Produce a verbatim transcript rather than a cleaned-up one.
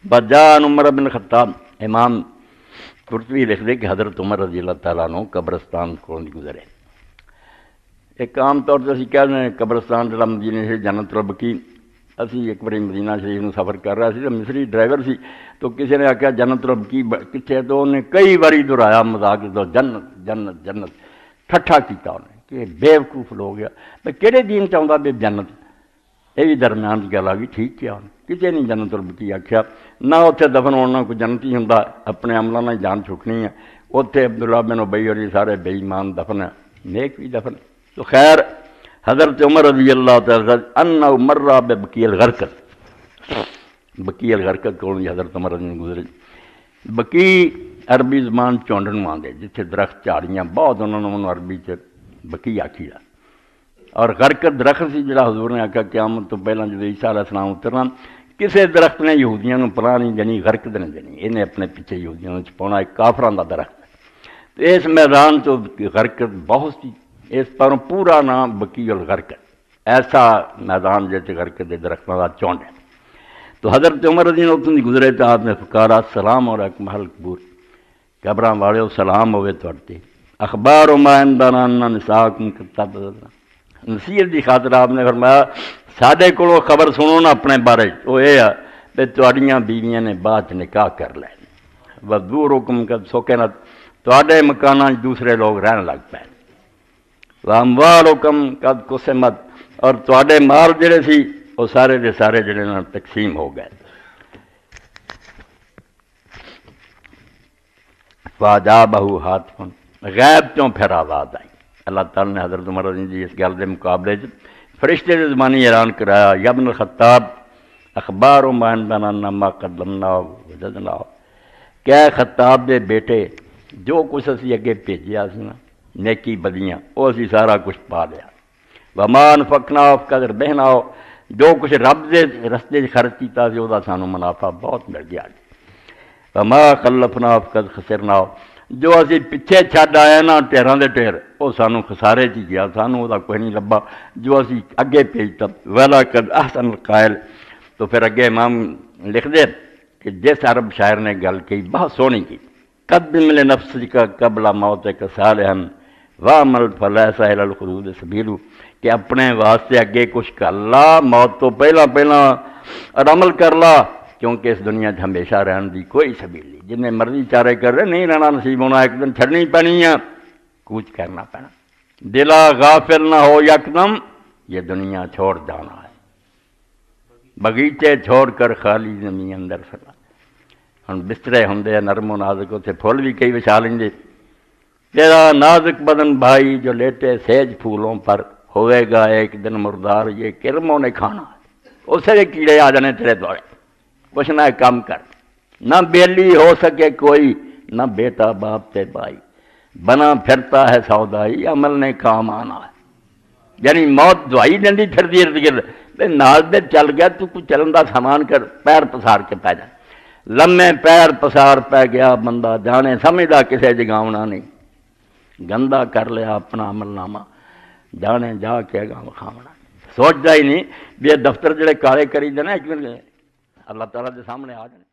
بجان عمر بن خطاب امام قرطبی لکھ دے کہ حضرت عمر رضی اللہ تعالیٰ عنہ قبرستان کو گزرے. ایک عام طور سے اسی کہہ رہے ہیں قبرستان جڑا مدینے سے جنت البقیع. اسی ایک بار مدینہ شریف میں سفر کر رہا سی تو مصری ڈرائیور سی تو کسی نے آخیا جنت البقیع کتنے تو انہیں کئی باری دہرایا مذاق تو جنت جنت جنت ٹھٹھا کیتا انہیں کہ بیوقوف لوگ گیا میں کہڑے دین چاہتا بے جنت. یہ بھی درمیان کی گل آ گئی ٹھیک کیا کسی نہیں جنت البقیع آخیا نہ اتنے دفن ہونا کوئی جنتی ہوں اپنے عملوں نے جان چھٹنی ہے. اتنے عبداللہ بن ابی اور سارے بے ایمان دفن نیک بھی دفن. تو خیر حضرت عمر رضی اللہ تعالیٰ ان عمر بقیع الغرقد بقیع الغرقد کو حضرت عمر رضی گزرے. بقیع عربی زبان چونڈن آدھے جتنے درخت جھاڑیاں بہت انہوں نے عربی چ بقیع آخی دا. اور غرقد درخت سی جڑا حضور نے آخیا قیامت تو پہلے جب عیسیٰ علیہ السلام اترنا کسی درخت نے یہودیاں نو پناہ نہیں دینی غرقد نہیں دینی انہیں اپنے پیچھے یہودیاں نو چھپاؤنا ایک کافراں دا درخت. تو اس میدان تو غرقد بہت سی اس پر پورا نام بقیع الغرقد ایسا میدان جیسے غرقد دے درختوں کا چونڈ ہے. تو حضرت عمر رضی اللہ عنہ گزرے تو آپ نے فکارا سلام اور اکمل قبور قبراں والے سلام ہوئے توڑتے اخبار و ما عندنا نساکم کتاب نصیحت کی خاطر آپ نے فرمایا ساڈے کولوں خبر سنو نا اپنے بارے وہ یہ ہے کہ تہاڈیاں بیویاں نے بعد نکاح کر لے وذورکم قد سکنت تہاڈے مکاناں دوسرے لوگ رہن لگ پے واموالکم قد قسمت اور تہاڈے مال جڑے سی وہ سارے دے سارے جڑے نا تقسیم ہو گئے. فاجابہ ہاتف غیب چوں پھر آواز آئی. اللہ تعالیٰ نے حضرت عمر رضی جی اس گل کے مقابلے فرشتے نے زبانی اعلان کرایا یا ابن الخطاب اخبار و ما عندنا ما قدمنا وجدنا کہ خطاب دے بیٹے جو کچھ اسی اگے بھیجیا سی نا نیکی بدیاں وہ اسی سارا کچھ پا لیا. وما انفقنا قدر بہنا جو کچھ رب دے رستے خرچ کیتا سی وہ سانو منافع بہت مل گیا. وما خلفنا قد خسرنا جو اسی پیچھے چھڈ آئے نا ٹیراں دے ٹیر وہ سانو خسارے چ گیا سانو وہ کوئی نہیں لبا جو اسی اگے بھیجتا وَلَقَدْ أَحْسَنَ الْقَائِلِ. تو پھر اگے امام لکھ دے کہ جس عرب شاعر نے گل کی بہت سونی کی قدم لنفسک قبل موتک صالحا وعمل فلیس الی الخلود سبیل کہ اپنے واسطے اگے کچھ کر لا موت تو پہلا پہلا اور عمل کر لا کیونکہ اس دنیا سے ہمیشہ رہن دی کوئی سبیل نہیں. جن مرضی چارے کر رہے نہیں رہنا نصیب ہونا ایک دن چھڑنی پینی ہے کوچ کرنا پینا. دلا غافل نہ ہو یکدم یہ دنیا چھوڑ جانا ہے بغیچے چھوڑ کر خالی زمین اندر سلا. ہن بسترے ہوندے نرم و نازک اتنے پھول بھی کئی وچھا لیں گے. تیرا نازک بدن بھائی جو لیٹے سیج پھولوں پر ہوئے گا ایک دن مردار یہ کرموں نے کھانا اسے کیڑے آ جانے تیرے دوڑے. کچھ نہ کام کر نہ بیلی ہو سکے کوئی نہ بیٹا باپ تے بھائی بنا پھرتا ہے سودائی عمل نے کام آنا ہے. یعنی موت دوائی دینی پھر دی ارد گرد نال دے چل گیا تو کچھ چلن دا سامان کر پیر پسار کے پی جا. لمے پیر پسار پی گیا بندہ جانے سمجھدا کسے جگاونا نہیں گندا کر لیا اپنا عمل نامہ جانے جا کے گا کھاونا. سوچتا ہی نہیں بھی یہ دفتر جڑے کالے کری دینا ایک دن اللہ تعالیٰ کے سامنے آ جانے.